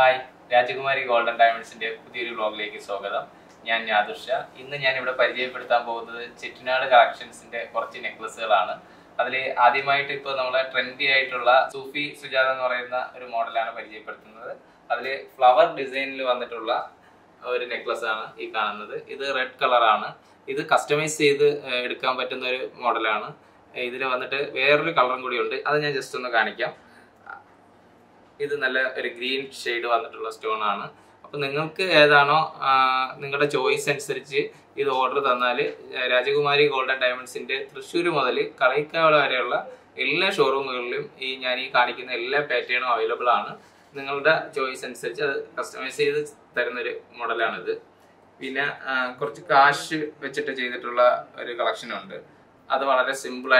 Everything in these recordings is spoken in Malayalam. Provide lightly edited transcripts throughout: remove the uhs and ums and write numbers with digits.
Hi, Rajakumari Golden Diamonds in the vlog like Sogada. Yan Yadusha. In the Yanibra Paji Purta both the Chettinad collections in the Porchi necklace Lana. Adele Adimai Tipo trendy Aitola, Sufi Sujana Norena, model and Paji Purtana. Adele flower design on the Tula or necklace ana, Ikanada, either red color ana, either customized the Edcam Patan model ana, either on the where color good other than just on the Kanika. This is a green shade of stone. If you have a choice, you can order Rajakumari Golden Diamonds in the Trishuri Kalaika showroom pattern available. You have a choice and customize the model. We have a cash collection. That is simple.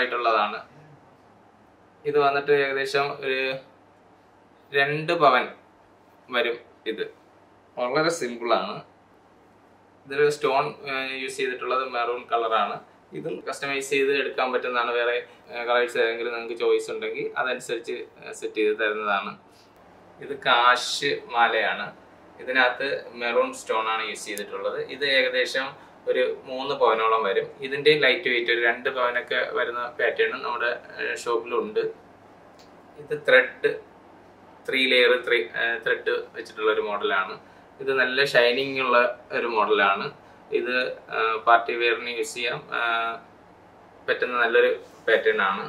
This is a രണ്ട് പവൻ വരും ഇത് വളരെ സിമ്പിൾ ആണ് ഇതിൽ സ്റ്റോൺ യൂസ് ചെയ്തിട്ടുള്ളത് മെറൂൺ കളർ ആണ് ഇതും കസ്റ്റമൈസ് ചെയ്ത് എടുക്കാൻ പറ്റുന്നതാണ് വേറെ കളേഴ്സ് ഏതെങ്കിലും നിങ്ങൾക്ക് ചോയ്സ് ഉണ്ടെങ്കിൽ അതനുസരിച്ച് സെറ്റ് ചെയ്ത് തരുന്നതാണ് ഇത് കാശ് മാലയാണ് ഇതിനകത്ത് മെറൂൺ സ്റ്റോൺ ആണ് യൂസ് ചെയ്തിട്ടുള്ളത് ഇത് ഏകദേശം ഒരു 3 പവനോളം വരും ഇതിന്റെ ലൈറ്റ് വെയിറ്റ് ഒരു 2 പവനൊക്കെ വരുന്ന പാറ്റേൺ നമ്മുടെ ഷോപ്പിലുണ്ട് ഇത് ത്രെഡ് 3 layer thread വെച്ചിട്ടുള്ള ഒരു മോഡലാണ് ഇത് നല്ല ഷൈനിങ് ഉള്ള ഒരു മോഡലാണ് ഇത് പാർട്ടി വെയറിന് യൂസ് ചെയ്യാൻ പറ്റുന്ന നല്ലൊരു പാറ്റേൺ ആണ്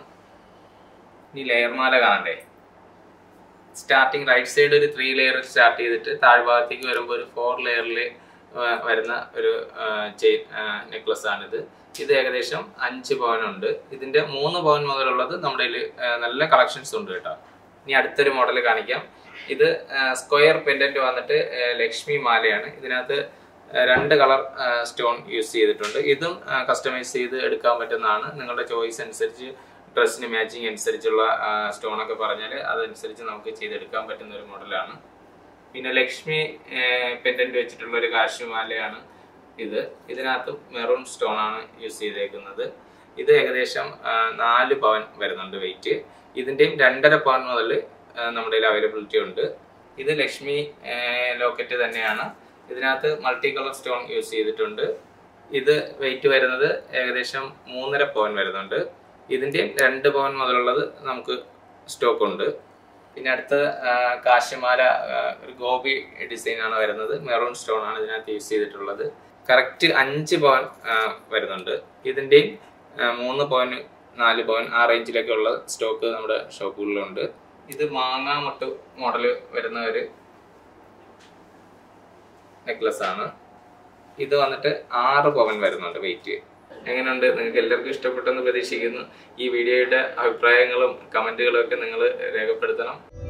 ഈ ലെയർ മാല കാണണ്ടേ സ്റ്റാർട്ടിംഗ് റൈറ്റ് സൈഡ് ഒരു 3 layer സ്റ്റാർട്ട് ചെയ്തിട്ട് താഴ്ഭാഗത്തേക്ക് വരുമ്പോൾ ഒരു 4 ലെയറിൽ വരുന്ന ഒരു ചെയിൻ നെക്ലസ് ആണ് ഇത് ഏകദേശം 5 പവൻ ഉണ്ട് ഇതിന്റെ 3 പവൻ മുതലുള്ളത് നമ്മുടെ നല്ല കളക്ഷൻസ് ഉണ്ട് കേട്ടോ ഇനി അടുത്തൊരു മോഡൽ കാണിക്കാം ഇത് സ്ക്വയർ പെൻഡന്റ് വന്നിട്ട് ലക്ഷ്മി മാലയാണ് ഇതിനകത്ത് 2 കളർ സ്റ്റോൺ യൂസ് ചെയ്തിട്ടുണ്ട് ഇതും കസ്റ്റമൈസ് ചെയ്ത് എടുക്കാൻ പറ്റുന്നതാണ് നിങ്ങളുടെ ചോയ്സ് അനുസരിച്ച് ഡ്രസ്സിന് മാച്ചിങ് അനുസരിച്ചുള്ള സ്റ്റോൺ ഒക്കെ പറഞ്ഞാൽ അതനുസരിച്ച് നമുക്ക് ചെയ്തെടുക്കാൻ പറ്റുന്ന ഒരു മോഡലാണ് പിന്നെ ലക്ഷ്മി പെൻഡന്റ് വെച്ചിട്ടുള്ള ഒരു കാശ് മാലയാണ് ഇതിനകത്ത് മെറൂൺ സ്റ്റോൺ ആണ് യൂസ് ചെയ്തേക്കുന്നത് ഇത് ഏകദേശം 4 പവൻ വരുന്നുണ്ട് വെയിറ്റ് ഇതിന്റെയും 2.5 പവൻ മുതൽ നമ്മുടെ അവൈലബിലിറ്റി ഉണ്ട് ഇത് ലക്ഷ്മി ലോക്കറ്റ് തന്നെയാണ് ഇതിനകത്ത് മൾട്ടി കളർ സ്റ്റോൺ യൂസ് ചെയ്തിട്ടുണ്ട് ഇത് വെയിറ്റ് വരുന്നത് ഏകദേശം 3.5 പവൻ വരുന്നുണ്ട് ഇതിന്റെയും 2 പവൻ മുതലുള്ളത് നമുക്ക് സ്റ്റോക്ക് ഉണ്ട് പിന്നെ അടുത്ത കാശിമാല ഒരു ഗോപി ഡിസൈൻ ആണ് വരുന്നത് മെറൂൺ സ്റ്റോൺ ആണ് ഇതിനകത്ത് യൂസ് ചെയ്തിട്ടുള്ളത് കറക്റ്റ് 5 പവൻ വരുന്നുണ്ട് ഇതിന്റെയും 3 പവൻ 4 പവൻ ആ റേഞ്ചിലൊക്കെ ഉള്ള സ്റ്റോക്ക് നമ്മുടെ ഷോപ്പുകളിലുണ്ട് ഇത് മാങ്ങാമൊട്ട് മോഡൽ വരുന്ന ഒരു നെക്ലസ് ആണ് ഇത് വന്നിട്ട് 6 പവൻ വരുന്നുണ്ട് വെയിറ്റ് എങ്ങനെയുണ്ട് നിങ്ങൾക്ക് എല്ലാവർക്കും ഇഷ്ടപ്പെട്ടെന്ന് പ്രതീക്ഷിക്കുന്നു ഈ വീഡിയോയുടെ അഭിപ്രായങ്ങളും കമന്റുകളും ഒക്കെ നിങ്ങൾ രേഖപ്പെടുത്തണം